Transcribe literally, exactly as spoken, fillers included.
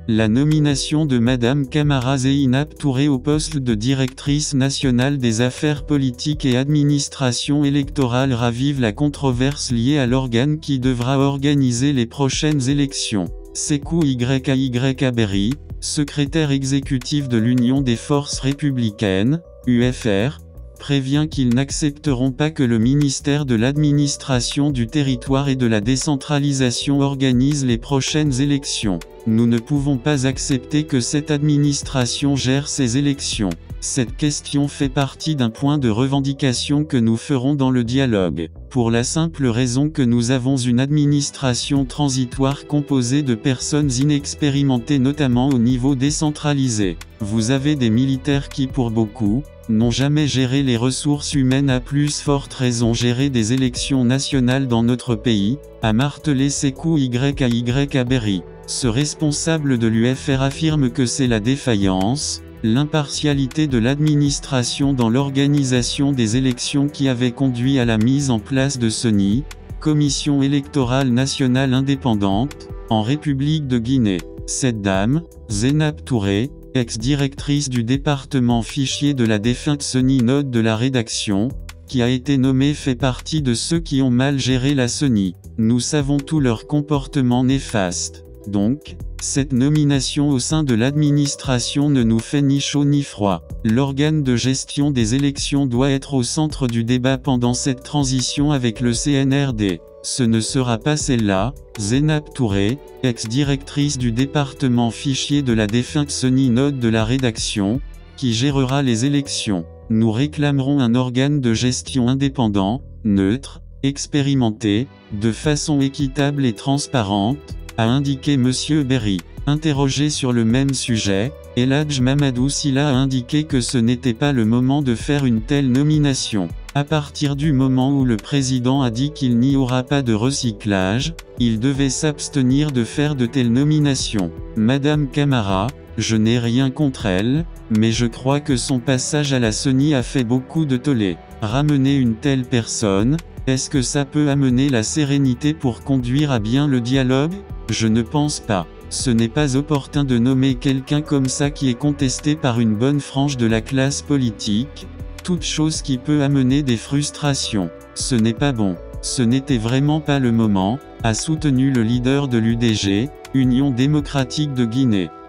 La nomination de Madame Camara Zeynab Touré au poste de directrice nationale des affaires politiques et administration électorale ravive la controverse liée à l'organe qui devra organiser les prochaines élections. Sékou Yaya Berry, secrétaire exécutif de l'Union des forces républicaines, U F R, prévient qu'ils n'accepteront pas que le ministère de l'administration du territoire et de la décentralisation organise les prochaines élections. Nous ne pouvons pas accepter que cette administration gère ces élections. Cette question fait partie d'un point de revendication que nous ferons dans le dialogue, pour la simple raison que nous avons une administration transitoire composée de personnes inexpérimentées notamment au niveau décentralisé. Vous avez des militaires qui pour beaucoup, n'ont jamais géré les ressources humaines à plus forte raison gérer des élections nationales dans notre pays, a martelé Sékou Yaya Berry. Ce responsable de l'U F R affirme que c'est la défaillance, l'impartialité de l'administration dans l'organisation des élections qui avait conduit à la mise en place de C E N I, Commission électorale nationale indépendante, en République de Guinée. Cette dame, Zeynab Touré, ex-directrice du département fichier de la défunte C E N I note de la rédaction, qui a été nommée fait partie de ceux qui ont mal géré la C E N I. Nous savons tout leur comportement néfaste. Donc, cette nomination au sein de l'administration ne nous fait ni chaud ni froid. L'organe de gestion des élections doit être au centre du débat pendant cette transition avec le C N R D. Ce ne sera pas celle-là, Zeynab Touré, ex-directrice du département fichier de la défunte C E N I note de la rédaction, qui gérera les élections. Nous réclamerons un organe de gestion indépendant, neutre, expérimenté, de façon équitable et transparente, a indiqué Monsieur Berry. Interrogé sur le même sujet, El Hadj Mamadou Sylla a indiqué que ce n'était pas le moment de faire une telle nomination. À partir du moment où le président a dit qu'il n'y aura pas de recyclage, il devait s'abstenir de faire de telles nominations. Madame Camara, je n'ai rien contre elle, mais je crois que son passage à la C E N I a fait beaucoup de tollé. Ramener une telle personne, est-ce que ça peut amener la sérénité pour conduire à bien le dialogue? Je ne pense pas. Ce n'est pas opportun de nommer quelqu'un comme ça qui est contesté par une bonne frange de la classe politique, toute chose qui peut amener des frustrations. Ce n'est pas bon. Ce n'était vraiment pas le moment, a soutenu le leader de l'U D G, Union démocratique de Guinée.